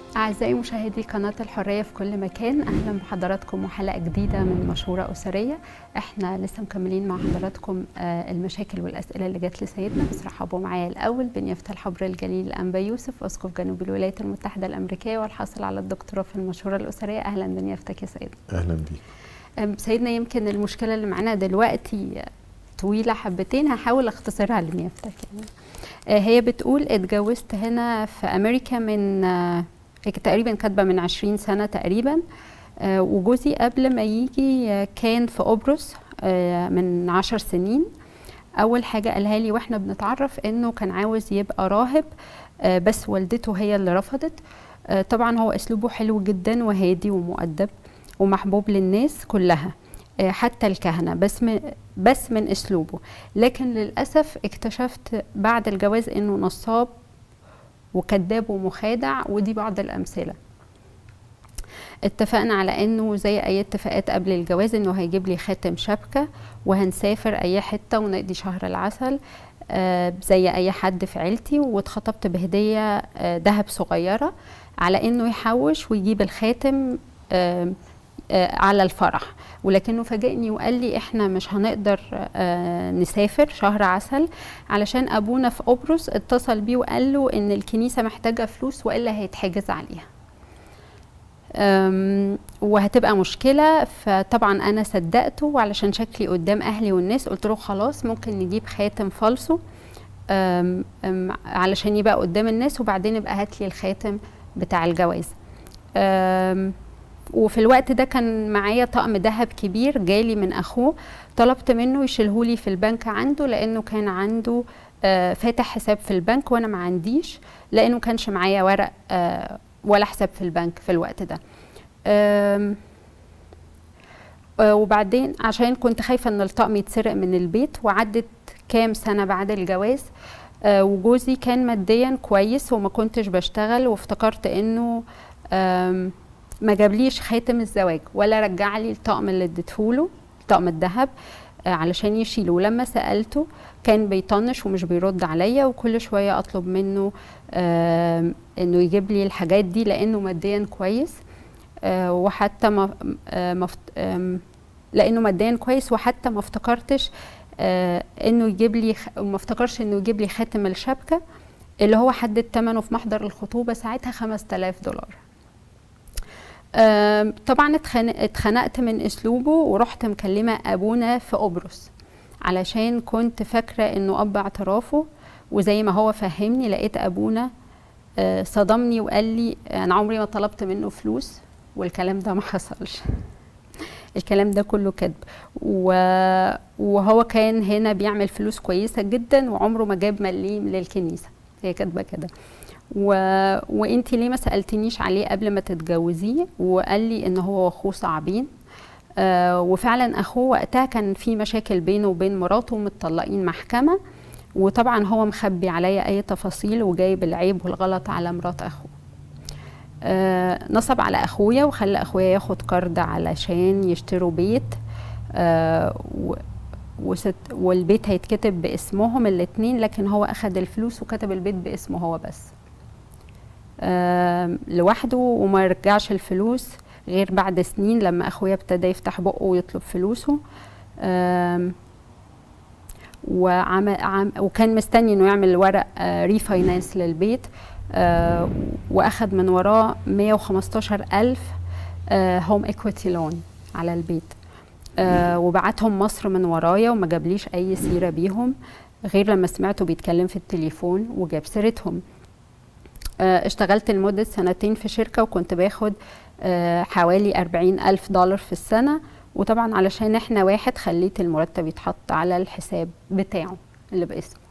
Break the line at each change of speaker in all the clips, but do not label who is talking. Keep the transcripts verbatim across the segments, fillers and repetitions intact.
أعزائي مشاهدي قناة الحرية في كل مكان، أهلا بحضراتكم وحلقة جديدة من مشورة أسرية. احنا لسه مكملين مع حضراتكم المشاكل والأسئلة اللي جات لسيدنا، بس رحبوا معايا الأول بنيافة الحبر الجليل أنبا يوسف أسقف جنوب الولايات المتحدة الأمريكية والحاصل على الدكتوراه في المشورة الأسرية. أهلا بنيافتك يا سيدنا.
أهلا بيك
سيدنا. يمكن المشكلة اللي معانا دلوقتي طويلة حبتين، هحاول أختصرها لنيافتك. يعني هي بتقول اتجوزت هنا في أمريكا من تقريبا كاتبه من عشرين سنة تقريبا، آه وجوزي قبل ما يجي آه كان في قبرص آه من عشر سنين. اول حاجه قالها لي واحنا بنتعرف انه كان عاوز يبقى راهب، آه بس والدته هي اللي رفضت. آه طبعا هو اسلوبه حلو جدا وهادي ومؤدب ومحبوب للناس كلها، آه حتى الكهنه، بس من بس من اسلوبه. لكن للاسف اكتشفت بعد الجواز انه نصاب وكذاب ومخادع، ودي بعض الأمثلة. اتفقنا على انه زي اي اتفاقات قبل الجواز انه هيجيب لي خاتم شبكة وهنسافر اي حتة ونقضي شهر العسل آه زي اي حد في عيلتي، واتخطبت بهدية آه دهب صغيرة على انه يحوش ويجيب الخاتم آه آه على الفرح. ولكنه فاجئني وقال لي احنا مش هنقدر آه نسافر شهر عسل علشان ابونا في قبرص اتصل بيه وقال له ان الكنيسه محتاجه فلوس والا هيتحجز عليها وهتبقى مشكله. فطبعا انا صدقته، وعلشان شكلي قدام اهلي والناس قلت له خلاص ممكن نجيب خاتم فالصو أم أم علشان يبقى قدام الناس، وبعدين يبقى هات لي الخاتم بتاع الجواز. وفي الوقت ده كان معايا طقم ذهب كبير جالي من اخوه، طلبت منه يشيلهولي في البنك عنده لانه كان عنده آه فاتح حساب في البنك وانا ما عنديش، لانه ما كانش معايا ورق آه ولا حساب في البنك في الوقت ده. آه آه وبعدين عشان كنت خايفه ان الطقم يتسرق من البيت، وعدت كام سنه بعد الجواز آه وجوزي كان ماديا كويس وما كنتش بشتغل، وافتكرت انه آه ما جابليش خاتم الزواج ولا رجع لي الطقم اللي اديتهوله، طقم الذهب آه علشان يشيله. ولما سالته كان بيطنش ومش بيرد عليا، وكل شويه اطلب منه آه انه يجيب لي الحاجات دي لانه ماديا كويس آه وحتى ما آه مفت آه لانه ماديا كويس وحتى ما افتكرتش آه انه يجيب لي، ما افتكرش انه يجيب لي خاتم الشبكه اللي هو حدد ثمنه في محضر الخطوبه ساعتها خمسة آلاف دولار. آه طبعا اتخنقت من اسلوبه ورحت مكلمه ابونا في قبرص علشان كنت فاكره انه اب اعترافه، وزي ما هو فهمني لقيت ابونا آه صدمني وقال لي انا عمري ما طلبت منه فلوس والكلام ده ما حصلش. الكلام ده كله كذب، وهو كان هنا بيعمل فلوس كويسه جدا وعمره ما جاب مليم للكنيسه. هي كاتبه كده. و... وانتي ليه ما سالتنيش عليه قبل ما تتجوزيه؟ وقال لي ان هو واخوه صعبين. آه وفعلا اخوه وقتها كان في مشاكل بينه وبين مراته متطلقين محكمه، وطبعا هو مخبي عليا اي تفاصيل وجايب العيب والغلط على مرات اخوه. آه نصب على اخويا وخلى اخويا ياخد قرض علشان يشتروا بيت، آه و... وست والبيت هيتكتب باسمهم الاثنين، لكن هو اخد الفلوس وكتب البيت باسمه هو بس آه لوحده، وما رجعش الفلوس غير بعد سنين لما اخويا ابتدى يفتح بقه ويطلب فلوسه. آه وعمل عم وكان مستني انه يعمل ورق آه ريفاينانس للبيت، آه واخد من وراه مية وخمستاشر ألف آه هوم ايكويتي لون على البيت، آه وبعتهم مصر من ورايا وما جابليش اي سيره بيهم غير لما سمعته بيتكلم في التليفون وجاب سيرتهم. آه اشتغلت لمده سنتين في شركه وكنت باخد آه حوالي أربعين ألف دولار في السنه، وطبعا علشان احنا واحد خليت المرتب يتحط على الحساب بتاعه اللي باسمه،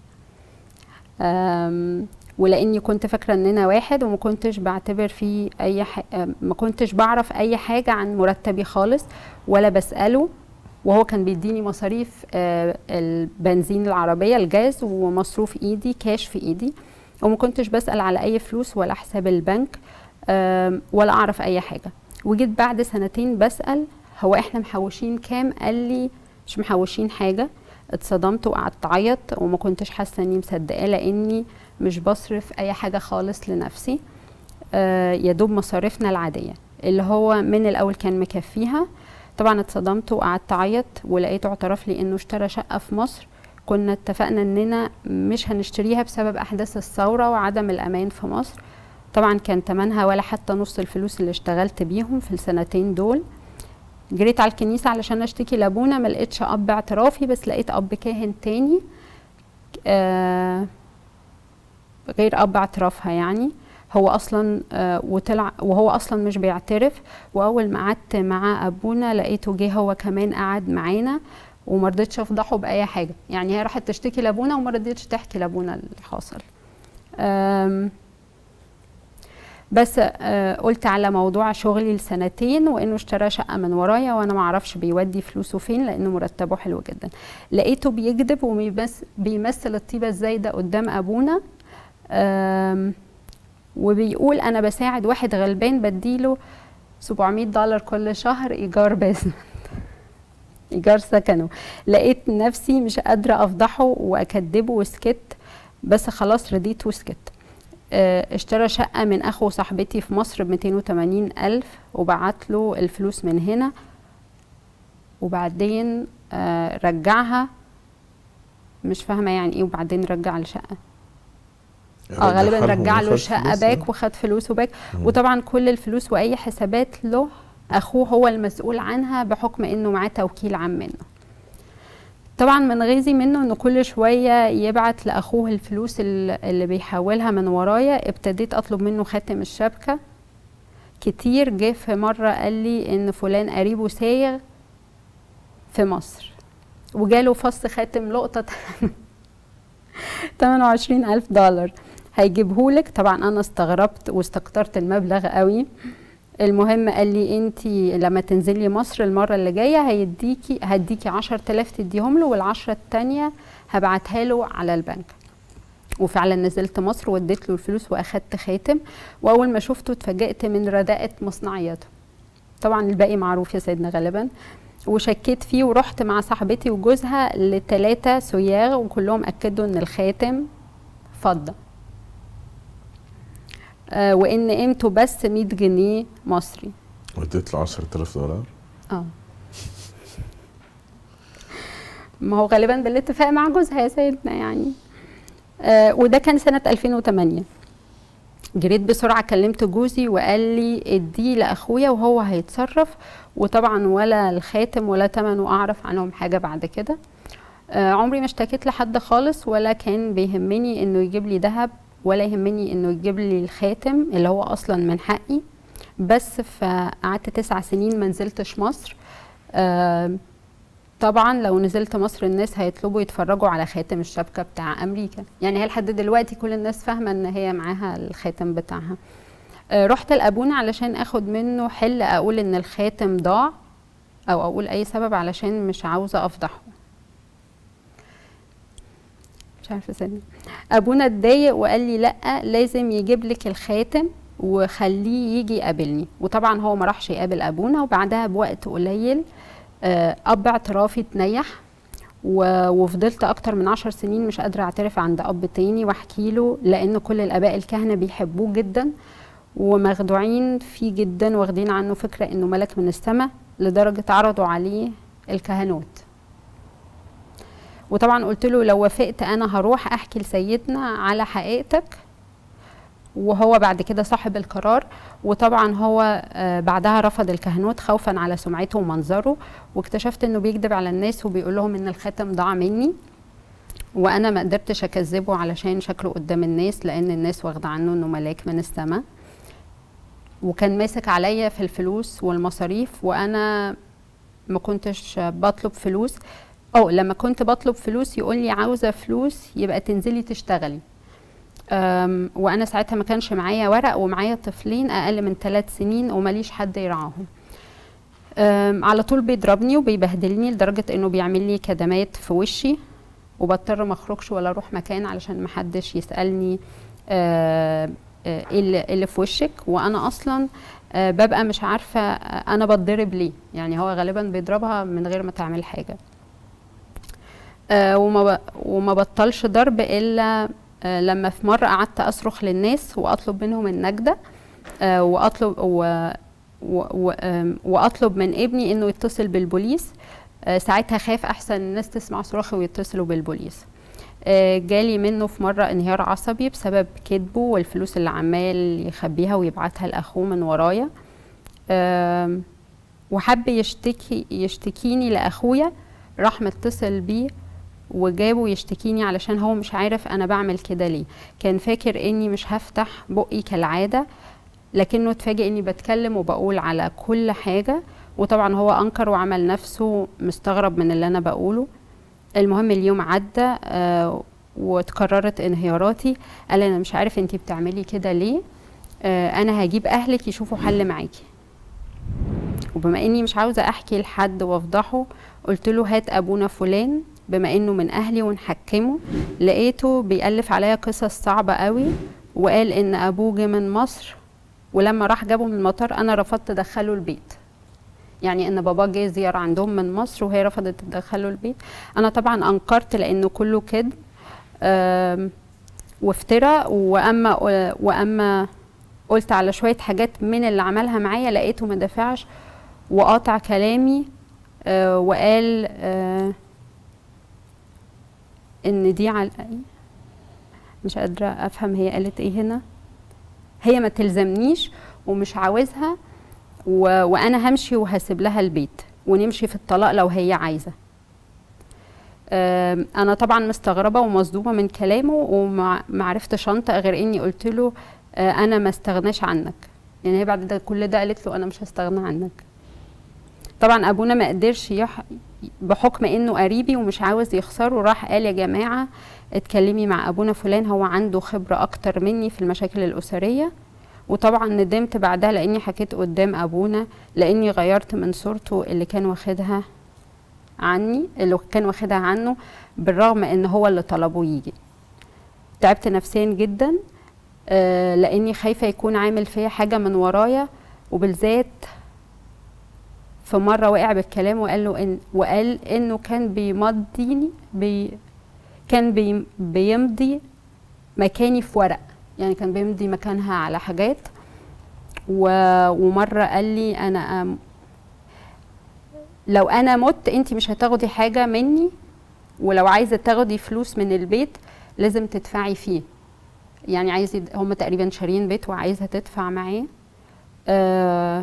ولاني كنت فاكره اننا واحد وما كنتش بعتبر فيه اي ح... ما كنتش بعرف اي حاجه عن مرتبي خالص ولا بساله، وهو كان بيديني مصاريف البنزين العربيه الجاز ومصروف ايدي كاش في ايدي، وما كنتش بسال على اي فلوس ولا حساب البنك ولا اعرف اي حاجه. وجيت بعد سنتين بسال هو احنا محوشين كام؟ قال لي مش محوشين حاجه. اتصدمت وقعدت اعيط وما كنتش حاسه اني مصدقاه لاني مش بصرف اي حاجه خالص لنفسي. آه يا دوب مصاريفنا العاديه، اللي هو من الاول كان مكفيها. طبعا اتصدمت وقعدت اعيط، ولقيته اعترف لي انه اشترى شقه في مصر. كنا اتفقنا اننا مش هنشتريها بسبب احداث الثوره وعدم الامان في مصر. طبعا كان تمنها ولا حتى نص الفلوس اللي اشتغلت بيهم في السنتين دول. جريت على الكنيسه علشان اشتكي لابونا، ما لقيتش اب اعترافي، بس لقيت اب كاهن تاني آه غير اب اعترافها يعني. هو اصلا آه وطلع وهو اصلا مش بيعترف. واول ما قعدت مع ابونا لقيته جه هو كمان قعد معانا، وما رضيتش افضحه باي حاجه. يعني هي راحت تشتكي لابونا وما رضيتش تحكي لابونا اللي حصل. بس آه قلت على موضوع شغلي لسنتين، وانه اشترى شقه من ورايا وانا ما اعرفش بيودي فلوسه فين، لانه مرتبه حلو جدا. لقيته بيكذب وبيمثل الطيبه الزايده قدام ابونا، وبيقول انا بساعد واحد غلبان بديله سبعمية دولار كل شهر ايجار بيزمنت، ايجار سكنه. لقيت نفسي مش قادره افضحه واكذبه وسكت، بس خلاص رضيت وسكت. اشترى شقة من أخو صاحبتي في مصر ب مئتين وثمانين ألف، وبعت له الفلوس من هنا، وبعدين رجعها. مش فاهمة يعني إيه وبعدين رجع الشقة. اه غالبا رجع له الشقة باك وخد فلوسه باك. وطبعا كل الفلوس وأي حسابات له أخوه هو المسؤول عنها، بحكم إنه معاه توكيل عام منه. طبعا من غيظي منه انه كل شويه يبعت لاخوه الفلوس اللي بيحولها من ورايا. ابتديت اطلب منه خاتم الشبكه كتير. جه في مره قال لي ان فلان قريبه سايغ في مصر، وجاله فص خاتم لقطه ثمانية وعشرين ألف دولار هيجيبهولك. طبعا انا استغربت واستكترت المبلغ قوي. المهم قال لي انتي لما تنزلي مصر المره اللي جايه هيديكي هديكي عشرة آلاف تديهم له، والعشرة التانيه هبعتها له على البنك. وفعلا نزلت مصر واديت له الفلوس واخدت خاتم. واول ما شفته اتفاجئت من رداءة مصنعيته. طبعا الباقي معروف يا سيدنا غالبا. وشكيت فيه ورحت مع صاحبتي وجوزها لثلاثه صياغ، وكلهم اكدوا ان الخاتم فضه، آه وان قيمته بس مية جنيه مصري.
وديت له عشرة آلاف دولار؟
اه ما هو غالبا بالاتفاق مع جوزها يا سيدنا يعني. آه وده كان سنة ألفين وثمانية. جريت بسرعة كلمت جوزي وقال لي اديه لأخويا وهو هيتصرف. وطبعا ولا الخاتم ولا تمنه أعرف عنهم حاجة بعد كده. آه عمري ما اشتكيت لحد خالص، ولا كان بيهمني انه يجيب لي ذهب، ولا يهمني انه يجيب لي الخاتم اللي هو اصلا من حقي. بس فقعدت تسع سنين ما نزلتش مصر. آه طبعا لو نزلت مصر الناس هيطلبوا يتفرجوا على خاتم الشبكه بتاع امريكا. يعني هي لحد دلوقتي كل الناس فاهمه ان هي معاها الخاتم بتاعها. آه رحت لابونا علشان اخد منه حل، اقول ان الخاتم ضاع او اقول اي سبب علشان مش عاوزه افضحه. مش عارفه سنة. ابونا اتضايق وقال لي لا لازم يجيب لك الخاتم وخليه يجي يقابلني. وطبعا هو ما راحش يقابل ابونا. وبعدها بوقت قليل اب اعترافي اتنيح، وفضلت اكتر من عشر سنين مش قادره اعترف عند اب تاني واحكي له، لان كل الاباء الكهنه بيحبوه جدا ومخدوعين فيه جدا، واخدين عنه فكره انه ملك من السماء، لدرجه عرضوا عليه الكهنوت. وطبعا قلت له لو وافقت انا هروح احكي لسيدنا على حقيقتك، وهو بعد كده صاحب القرار. وطبعا هو بعدها رفض الكهنوت خوفا على سمعته ومنظره، واكتشفت انه بيكذب على الناس وبيقول لهم ان الخاتم ضاع مني، وانا ما قدرتش اكذبه علشان شكله قدام الناس، لان الناس واخده عنه انه ملاك من السماء. وكان ماسك عليا في الفلوس والمصاريف، وانا ما كنتش بطلب فلوس. او لما كنت بطلب فلوس يقول لي عاوزه فلوس يبقى تنزلي تشتغلي. وانا ساعتها ما كانش معايا ورق، ومعايا طفلين اقل من ثلاث سنين وماليش حد يرعاهم. على طول بيضربني وبيبهدلني لدرجه انه بيعمل لي كدمات في وشي، وبضطر ما اخرجش ولا اروح مكان علشان ما حدش يسالني ايه اللي في وشك. وانا اصلا ببقى مش عارفه انا بتضرب ليه. يعني هو غالبا بيضربها من غير ما تعمل حاجه. وما وما بطلش ضرب الا لما في مره قعدت اصرخ للناس واطلب منهم النجده، آه واطلب و و و واطلب من ابني انه يتصل بالبوليس. آه ساعتها خاف احسن الناس تسمع صراخي ويتصلوا بالبوليس. آه جالي منه في مره انهيار عصبي بسبب كذبه والفلوس اللي عمال يخبيها ويبعتها لاخوه من ورايا. آه وحب يشتكي يشتكيني لاخويا، راح متصل بيه وجابه يشتكيني علشان هو مش عارف انا بعمل كده ليه. كان فاكر اني مش هفتح بقي كالعاده، لكنه اتفاجئ اني بتكلم وبقول على كل حاجه، وطبعا هو انكر وعمل نفسه مستغرب من اللي انا بقوله. المهم اليوم عدى آه وتكررت انهياراتي. قال انا مش عارف انتي بتعملي كده ليه، آه انا هجيب اهلك يشوفوا حل معاكي. وبما اني مش عاوزه احكي لحد وافضحه، قلت له هات ابونا فلان بما انه من اهلي ونحكمه. لقيته بيألف عليا قصص صعبه قوي، وقال ان ابوه جه من مصر، ولما راح جابه من المطار انا رفضت ادخله البيت. يعني ان بابا جه زياره عندهم من مصر وهي رفضت تدخله البيت. انا طبعا انكرت لانه كله كذب وافتراء. واما واما قلت على شويه حاجات من اللي عملها معايا، لقيته ما دافعش وقاطع كلامي. آه وقال آه ان دي على مش قادره افهم هي قالت ايه هنا. هي ما تلزمنيش ومش عاوزها، و... وانا همشي وهسيب لها البيت ونمشي في الطلاق لو هي عايزه. آه انا طبعا مستغربه ومصدومه من كلامه، وما عرفتش انطق غير اني قلت له آه انا ما استغناش عنك. يعني هي بعد ده كل ده قالت له انا مش هستغنى عنك. طبعا ابونا ما قدرش يح... بحكم انه قريبي ومش عاوز يخسره، راح قال يا جماعه اتكلمي مع ابونا فلان، هو عنده خبره اكتر مني في المشاكل الاسريه. وطبعا ندمت بعدها لاني حكيت قدام ابونا، لاني غيرت من صورته اللي كان واخدها عني اللي كان واخدها عنه، بالرغم ان هو اللي طلبه يجي. تعبت نفسيا جدا آه لاني خايفه يكون عامل فيا حاجه من ورايا، وبالذات في مره وقع بالكلام وقال له إن وقال انه كان بيمضيني بي كان بي بيمضي مكاني في ورق، يعني كان بيمضي مكانها على حاجات. ومره قال لي انا أم لو انا مت انت مش هتاخدي حاجه مني، ولو عايزه تاخدي فلوس من البيت لازم تدفعي فيه. يعني عايز يد... هم تقريبا شارين بيت وعايزها تدفع معاه. آه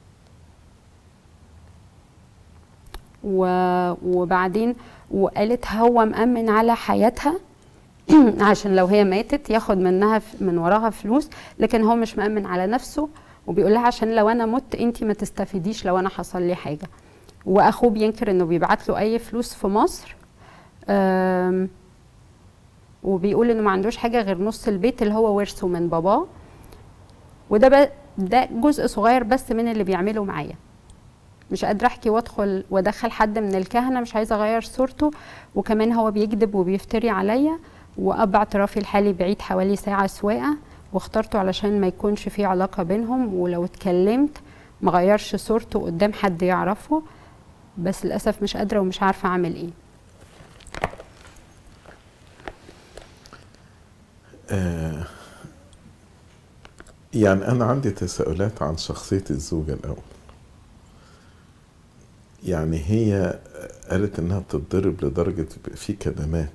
وبعدين وقالت هو مأمن على حياتها عشان لو هي ماتت ياخد منها من وراها فلوس، لكن هو مش مأمن على نفسه، وبيقول لها عشان لو انا مت انت ما تستفيديش لو انا حصل لي حاجه. واخوه بينكر انه بيبعت له اي فلوس في مصر، وبيقول انه ما عندوش حاجه غير نص البيت اللي هو ورثه من باباه. وده ده جزء صغير بس من اللي بيعمله معايا. مش قادره احكي وادخل وادخل حد من الكهنه، مش عايزه اغير صورته، وكمان هو بيكذب وبيفتري عليا. واب اعترافي الحالي بعيد حوالي ساعه سواقه، واخترته علشان ما يكونش في علاقه بينهم، ولو اتكلمت ما غيرش صورته قدام حد يعرفه. بس للاسف مش قادره ومش عارفه اعمل ايه.
آه يعني انا عندي تساؤلات عن شخصيه الزوجه الاول. يعني هي قالت انها بتتضرب لدرجه في كدمات،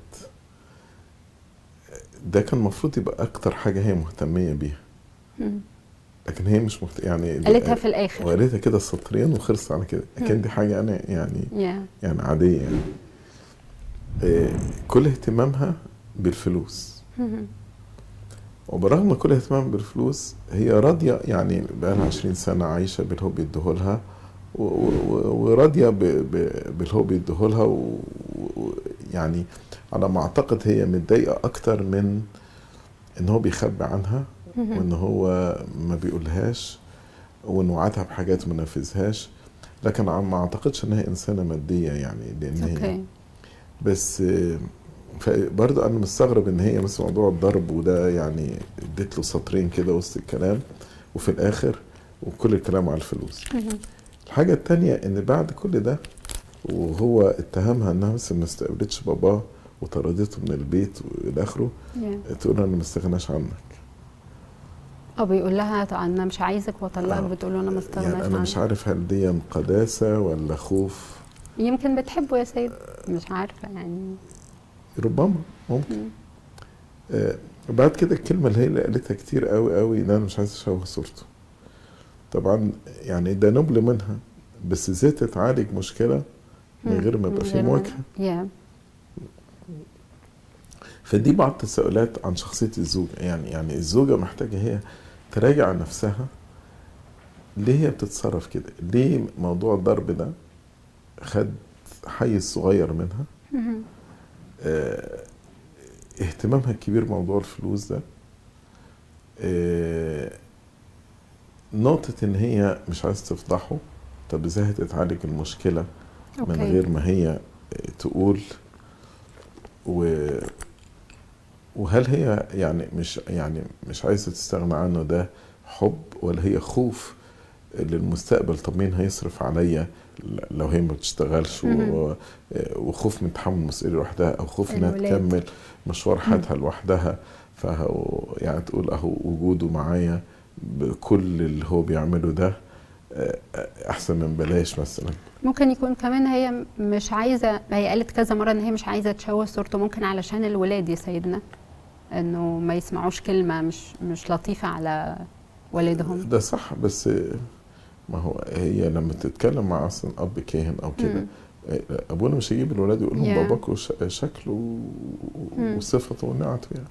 ده كان المفروض يبقى اكتر حاجه هي مهتميه بيها، لكن هي مش مهت... يعني
قالتها في الاخر
وقالتها كده سطرين وخلص على كده. كان دي حاجه انا يعني
yeah.
يعني عاديه يعني. آه كل اهتمامها بالفلوس، وبرغم كل اهتمام بالفلوس هي راضيه، يعني بقى لها عشرين سنه عايشه بالهو بيديهولها، وراضيه بالهو بيديهولها، ويعني على ما اعتقد هي متضايقه اكتر من ان هو بيخبي عنها، وان هو ما بيقولهاش، وانه وعدها بحاجات ما نفذهاش. لكن ما اعتقدش انها انسانه ماديه، يعني لان هي بس برضه انا مستغرب ان هي مثلا موضوع الضرب وده، يعني اديت له سطرين كده وسط الكلام وفي الاخر وكل الكلام على الفلوس. الحاجه الثانيه ان بعد كل ده وهو اتهمها انها مثلا ما استقبلتش باباه وطردته من البيت والى اخره، yeah. تقول انا ما استغناش عنك.
اه بيقول لها طب انا مش عايزك واطلقك،
آه.
بتقول له انا ما استغناش
يعني انا مش
عنك.
عارف هل دي قداسة ولا خوف.
يمكن بتحبه يا سيد، مش عارفه يعني.
ربما ممكن.
مم.
آه بعد كده الكلمة اللي هي اللي قالتها كتير قوي قوي، ان انا مش عايز اشوه صورته. طبعا يعني ده نبل منها، بس ازاي تتعالج مشكلة من غير ما يبقى في مواجهة؟
yeah.
فدي بعض التساؤلات عن شخصية الزوجة. يعني يعني الزوجة محتاجة هي تراجع نفسها، ليه هي بتتصرف كده؟ ليه موضوع الضرب ده خد حيز صغير منها؟ اه اهتمامها الكبير بموضوع الفلوس ده، اه نقطة ان هي مش عايز تفضحه. طب ازاي هتتعالج المشكلة
أوكي.
من غير ما هي تقول؟ و وهل هي يعني مش يعني مش عايزة تستغنى عنه، ده حب ولا هي خوف للمستقبل؟ طب مين هيصرف عليا لو هي ما بتشتغلش؟ وخوف من تحمل المسؤولية لوحدها، او خوف انها تكمل مشوار حياتها لوحدها. فهو يعني تقول اهو وجوده معايا بكل اللي هو بيعمله ده احسن من بلاش مثلا.
ممكن يكون كمان هي مش عايزه، هي قالت كذا مره ان هي مش عايزه تشوه صورته، ممكن علشان الولاد يا سيدنا، انه ما يسمعوش كلمه مش مش لطيفه على والدهم.
ده صح، بس ما هو هي لما تتكلم مع اصلا اب كاهن او كده، ابونا مش هيجيب الولاد يقول لهم yeah. باباكوا شكله وصفته ونعته يعني.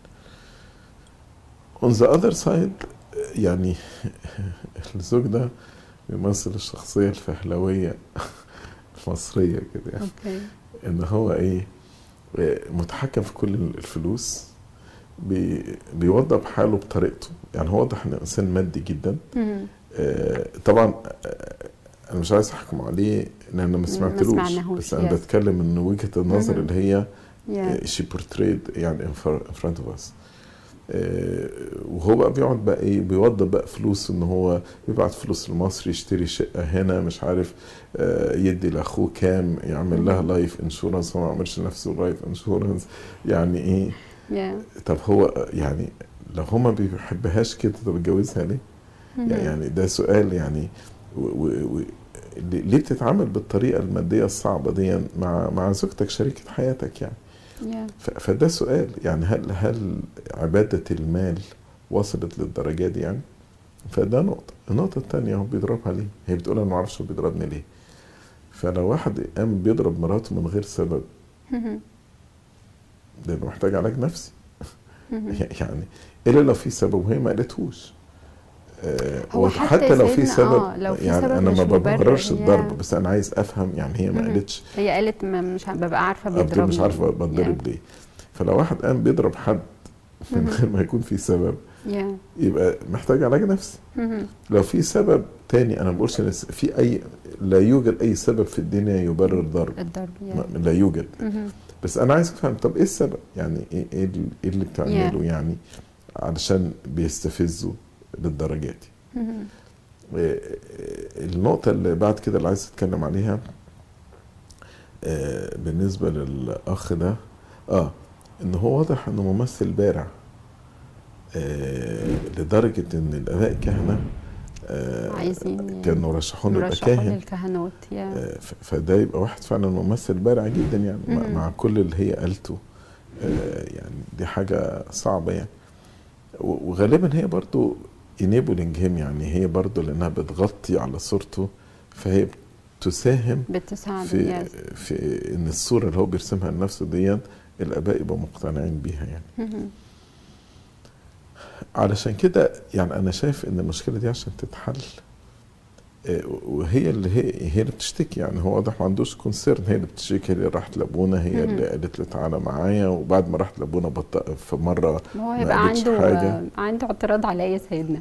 on the other side يعني الزوج ده بيمثل الشخصية الفهلوية المصرية كده يعني.
okay.
ان هو ايه، متحكم في كل الفلوس، بي بيوضب حاله بطريقته. يعني هو واضح انه انسان مادي جدا. آه طبعا انا مش عايز احكم عليه ان انا ما سمعتلوش، بس انا yes. بتكلم ان وجهة النظر اللي هي yeah. she portrayed يعني in front of us. آه وهو بقى بيقعد بقى ايه، بيوضب بقى فلوس، ان هو يبعت فلوس لمصر يشتري شقة هنا، مش عارف آه يدي لاخوه كام، يعمل لها لايف انشورنس، هو ما عملش لنفسه لايف انشورنس يعني ايه.
yeah.
طب هو يعني لو هو ما بيحبهاش كده، طب اتجوزها ليه؟ يعني ده سؤال يعني. و و و ليه بتتعامل بالطريقه الماديه الصعبه دي مع مع زوجتك شريكه حياتك يعني؟
yeah.
فده سؤال يعني، هل هل عباده المال وصلت للدرجه دي يعني؟ فده نقطه. النقطه الثانيه، هو بيضربها ليه؟ هي بتقول انا ما اعرفش هو بيضربني ليه. فلو واحد قام بيضرب مراته من غير سبب، ده محتاج علاج نفسي. يعني الا لو في سبب وهي ما قالتهوش.
هو
حتى لو في سبب،
آه لو في
يعني
سبب
انا ما ببررش الضرب،
يعني.
بس انا عايز افهم يعني هي ما قالتش.
هي قالت مش ببقى عارفه بيضربني،
مش عارفه بتضرب يعني. ليه؟ فلو واحد قام بيضرب حد من غير ما يكون في سبب، يبقى محتاج علاج نفسي. لو في سبب تاني، انا ما بقولش في اي، لا يوجد اي سبب في الدنيا يبرر ضرب
الضرب
يعني. لا يوجد. بس انا عايز افهم، طب ايه السبب يعني؟ ايه اللي بتعمله يعني علشان بيستفزوا للدرجات دي؟ النقطة اللي بعد كده اللي عايز اتكلم عليها بالنسبة للأخ ده، اه ان هو واضح انه ممثل بارع، لدرجة ان الآباء الكهنة
عايزين
كانوا رشحوه يبقى كاهن
للكهنوت.
فده يبقى واحد فعلا ممثل بارع جدا يعني. مم. مع كل اللي هي قالته يعني دي حاجة صعبة يعني. وغالبا هي برضو enabling him، يعني هي برضو لانها بتغطي على صورته، فهي بتساهم في في ان الصورة اللي هو بيرسمها لنفسه دي الآباء يبقوا مقتنعين بيها يعني. علشان كده يعني انا شايف ان المشكلة دي عشان تتحل، وهي اللي هي هي اللي بتشتكي يعني. هو واضح ما عندوش كونسيرن، هي اللي بتشتكي، هي اللي راحت لابونا، هي اللي قالت له تعالى معايا، وبعد ما راحت لابونا بطأ في مره
هو هيبقى عنده حاجة. عنده اعتراض على ايه سيدنا؟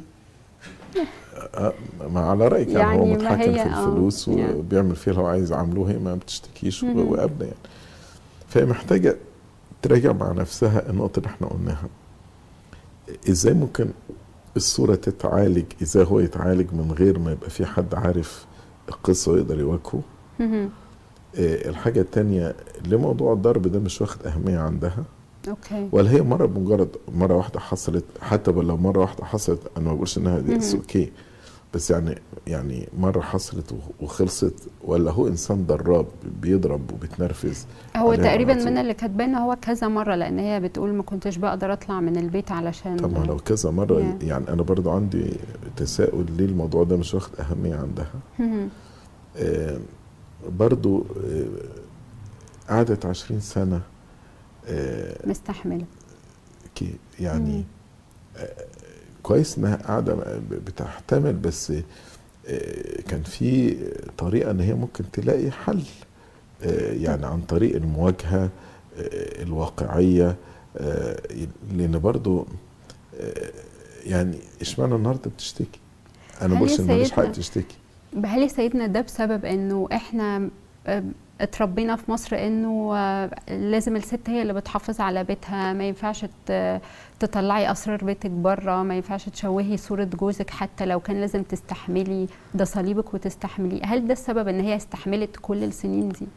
ما على رايك يعني, يعني هو متحكم في الفلوس
آه
وبيعمل فيها اللي هو عايز يعملوه، هي ما بتشتكيش وقابله يعني. فهي محتاجه تراجع مع نفسها النقطه اللي احنا قلناها. ازاي ممكن الصورة تتعالج؟ ازاي هو يتعالج من غير ما يبقى في حد عارف القصة ويقدر يواجهه؟ آه الحاجة التانية، ليه موضوع الضرب ده مش واخد أهمية عندها؟
اوكي.
ولا هي مره بمجرد مره واحده حصلت، حتى لو مره واحده حصلت انا ما بقولش انها دي اتس اوكي، بس يعني يعني مره حصلت وخلصت، ولا هو انسان ضراب بيضرب وبيتنرفز؟
هو تقريبا من اللي كاتبان هو كذا مره، لان هي بتقول ما كنتش بقدر اطلع من البيت علشان.
طب ما لو كذا مره
yeah.
يعني انا برضو عندي تساؤل ليه الموضوع ده مش واخد اهميه عندها. آه برضو آه قعدت عشرين سنه آه
مستحمله
يعني آه كويس انها قاعده بتحتمل، بس آه كان في طريقه ان هي ممكن تلاقي حل، آه يعني عن طريق المواجهه آه الواقعيه، آه لان برضو آه يعني اشمعنى النهارده بتشتكي؟ انا بقولش ان مفيش حاجه تشتكي.
هل يا سيدنا ده بسبب انه احنا اتربينا في مصر انه لازم الست هي اللي بتحافظ على بيتها، ما ينفعش تطلعي اسرار بيتك بره، ما ينفعش تشوهي صورة جوزك حتى لو كان لازم تستحملي، ده صليبك وتستحملي؟ هل ده السبب ان هي استحملت كل السنين دي؟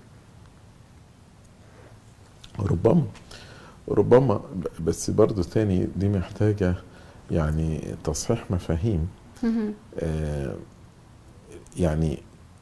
ربما ربما بس برضو تاني دي محتاجة يعني تصحيح مفاهيم. آه يعني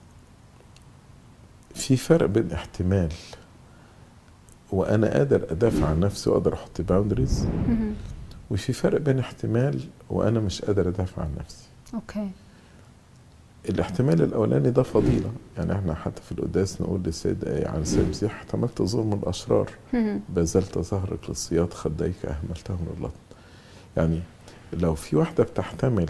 في فرق بين احتمال وانا قادر ادافع عن نفسي واقدر احط باوندريز، وفي فرق بين احتمال وانا مش قادر ادافع عن نفسي.
اوكي.
الاحتمال الاولاني ده فضيله، يعني احنا حتى في القداس نقول للسيد عن السيد المسيح احتملت ظلم الاشرار بذلت ظهرك للصياد خديك اهملته من اللطم. يعني لو في واحده بتحتمل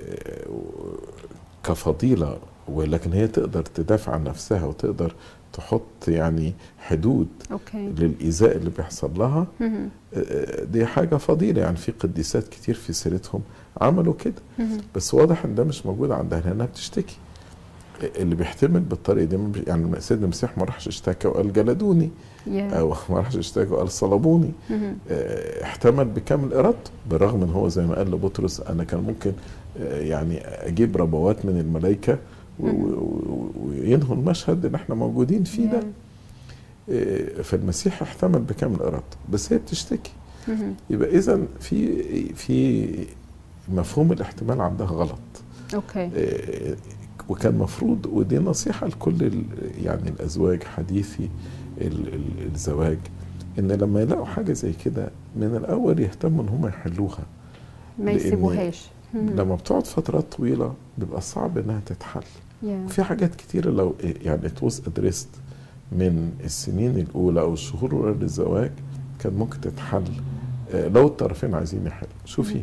كفضيله ولكن هي تقدر تدافع عن نفسها وتقدر تحط يعني حدود
أوكي.
للإيذاء اللي بيحصل لها، دي حاجة فضيلة. يعني في قديسات كتير في سيرتهم عملوا كده، بس واضح ان ده مش موجود عندها لانها بتشتكي. اللي بيحتمل بالطريقة دي يعني سيدنا المسيح ما راحش اشتكى وقال جلدوني yeah. او ما راحش اشتكى وقال صلبوني، احتمل بكامل ارادته، بالرغم ان هو زي ما قال لبطرس انا كان ممكن يعني اجيب ربوات من الملائكة وينهوا المشهد اللي احنا موجودين فيه ده. فالمسيح احتمل بكامل ارادته، بس هي بتشتكي. يبقى اذا في في مفهوم الاحتمال عندها غلط.
اوكي.
وكان مفروض، ودي نصيحه لكل يعني الازواج حديثي الزواج، ان لما يلاقوا حاجه زي كده من الاول يهتموا ان هم يحلوها،
ما يسيبوهاش.
لما بتقعد فترات طويله بيبقى صعب انها تتحل.
yeah.
في حاجات كتيره لو يعني توز ادريست من السنين الاولى او الشهور الاولى للزواج كان ممكن تتحل لو الطرفين عايزين يحلوا. شوفي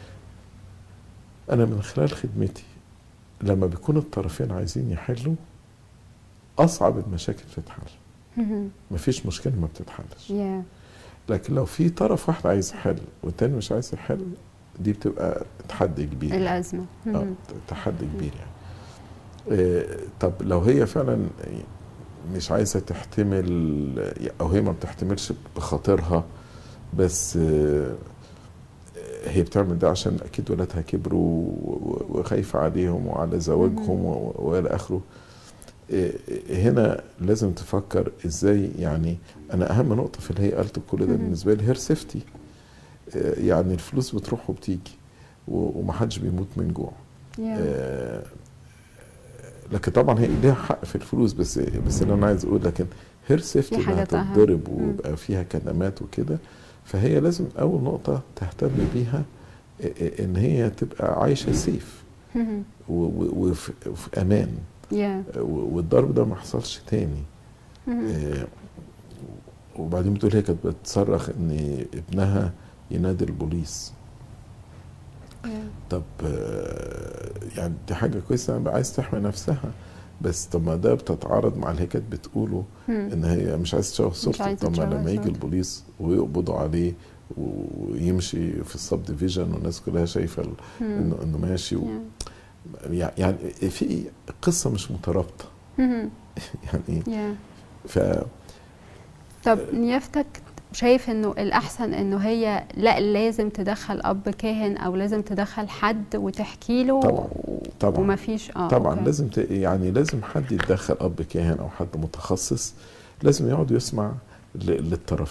انا من خلال خدمتي لما بيكون الطرفين عايزين يحلوا اصعب المشاكل تتحل. مفيش مشكله ما بتتحلش.
yeah.
لكن لو في طرف واحد عايز يحل والتاني مش عايز يحل، دي بتبقى تحدي كبير.
الازمه.
اه تحدي كبير يعني. آه طب لو هي فعلا مش عايزه تحتمل او هي ما بتحتملش بخاطرها، بس آه هي بتعمل ده عشان اكيد ولادها كبروا وخايفه عليهم وعلى زواجهم والى اخره، آه هنا لازم تفكر ازاي. يعني انا اهم نقطه في اللي هي قالته كل ده بالنسبه لي هير سيفتي. آه يعني الفلوس بتروح وبتيجي ومحدش بيموت من جوع.
yeah.
آه لكن طبعا هي ليها حق في الفلوس، بس بس اللي انا عايز اقول لكن هير سيفتي انها تتضرب ويبقى فيها كدمات وكده، فهي لازم اول نقطه تهتم بيها ان هي تبقى عايشه سيف وفي امان.
yeah.
والضرب ده ما حصلش تاني. آه وبعدين بتقول هي كانت بتصرخ ان ابنها ينادي البوليس.
yeah.
طب يعني دي حاجه كويسه، انا عايز تحمي نفسها، بس طب ما ده بتتعارض مع اللي هي كانت بتقوله ان هي مش عايزه تشوه صورته. طب ما لما يجي البوليس ويقبضوا عليه ويمشي في السب ديفيجن والناس كلها شايفه انه انه ماشي و... يعني في قصه مش مترابطه. يعني
yeah.
ف
طب نيافتك شايف انه الاحسن انه هي لا لازم تدخل اب كاهن او لازم تدخل حد وتحكي له؟
طبعا طبعا
وما فيش اه
طبعا
أوكي.
لازم ت... يعني لازم حد يتدخل، اب كاهن او حد متخصص لازم يقعد يسمع ل... للطرفين.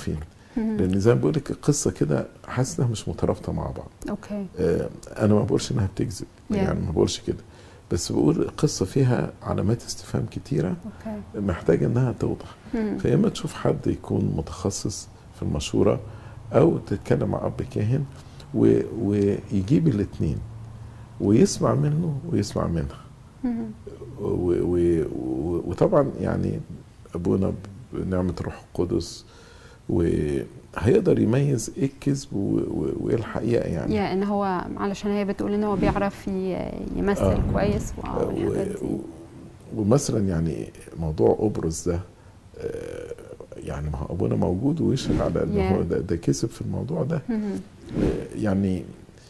لان زي ما بقول لك القصه كده حاسس انها مش مترابطه مع بعض.
اوكي.
آه انا ما بقولش انها بتكذب، yeah. يعني ما بقولش كده، بس بقول القصه فيها علامات استفهام كتيره okay. محتاجه انها توضح. فيا اما تشوف حد يكون متخصص في المشوره، او تتكلم مع اب كاهن ويجيب الاثنين ويسمع منه ويسمع منها. وطبعا يعني ابونا بنعمه الروح القدس وهيقدر يميز ايه الكذب وايه الحقيقه يعني.
يا ان هو علشان هي بتقول ان هو بيعرف يمثل آه. كويس والحاجات دي.
ومثلا يعني موضوع أبرز ده آه يعني ما هو ابونا موجود ويشهد على ان yeah. هو ده, ده كسب في الموضوع ده. آه يعني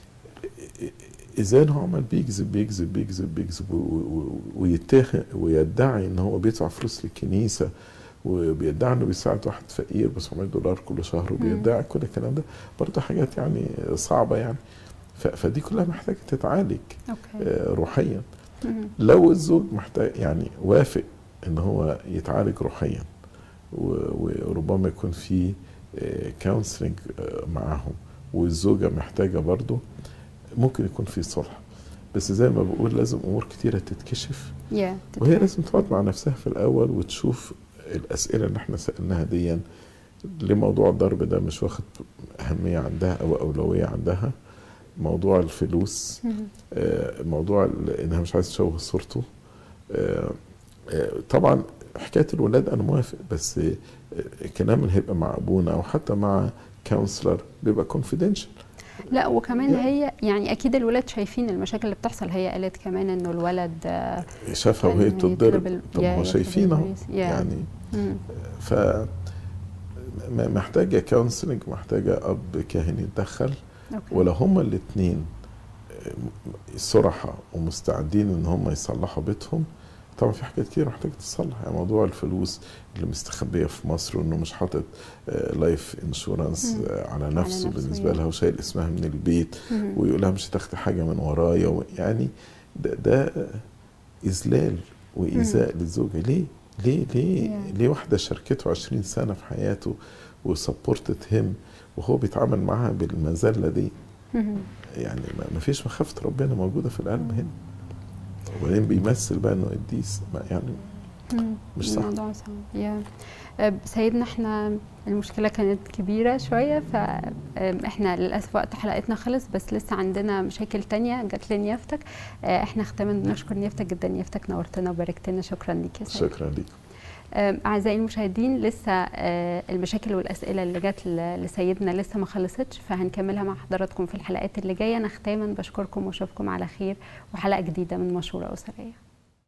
اذا هو عمال بيكذب بيكذب بيكذب بيكذب ويتهم ويدعي ان هو بيدفع فلوس للكنيسه، وبيدعي انه بيساعد واحد فقير ب سبعمية دولار كل شهر، وبيدعي كل الكلام ده، برضه حاجات يعني صعبه يعني. فدي كلها محتاجه تتعالج آه روحيا. لو الزوج محتاج يعني وافق ان هو يتعالج روحيا، وربما يكون في كونسلنج معاهم، والزوجه محتاجه برضه، ممكن يكون في صلح. بس زي ما بقول لازم امور كتيره تتكشف، yeah, وهي لازم تقعد مع نفسها في الاول وتشوف الاسئله اللي احنا سالناها دي ليه موضوع الضرب ده مش واخد اهميه عندها او اولويه عندها. موضوع الفلوس، آه موضوع انها مش عايزه تشوه صورته. آه آه طبعا حكايه الولاد انا موافق، بس آه الكلام اللي هيبقى مع ابونا او حتى مع كونسلر بيبقى كونفيدنشال.
لا وكمان yeah. هي يعني اكيد الولاد شايفين المشاكل اللي بتحصل. هي قالت كمان انه الولد
شافها وهي بتتضرب. طب ما شايفينها يعني. ف محتاجه كونسلنج، محتاجه اب كاهن يتدخل. okay. ولو هما الاثنين صراحه ومستعدين ان هم يصلحوا بيتهم، طبعا في حاجات كتير محتاجه تتصلح. يعني موضوع الفلوس اللي مستخبيه في مصر، وانه مش حاطط لايف انشورنس على نفسه على بالنسبه لها، وشايل اسمها من البيت، ويقول لها مش هتاخدي حاجه من ورايا. يعني ده, ده اذلال وايذاء للزوجه. ليه؟ ليه ليه yeah. ليه واحده شاركته عشرين سنه في حياته وسبورتت هيم وهو بيتعامل معاها بالمذله دي؟ يعني ما فيش مخافه ربنا موجوده في القلب هنا. وبعدين بيمثل بقى انه قديس يعني. مش صح.
الموضوع صعب. يا سيدنا احنا المشكله كانت كبيره شويه، فاحنا للاسف وقت حلقتنا خلص، بس لسه عندنا مشاكل تانية جات لنيافتك. احنا ختاما بنشكر نيافتك جدا. نيافتك نورتنا وباركتنا. شكرا ليك يا سيدنا.
شكرا ليك.
اعزائي المشاهدين، لسه المشاكل والاسئله اللي جات لسيدنا لسه ما خلصتش، فهنكملها مع حضراتكم في الحلقات اللي جايه. انا ختاما بشكركم واشوفكم على خير وحلقه جديده من مشوره اسريه.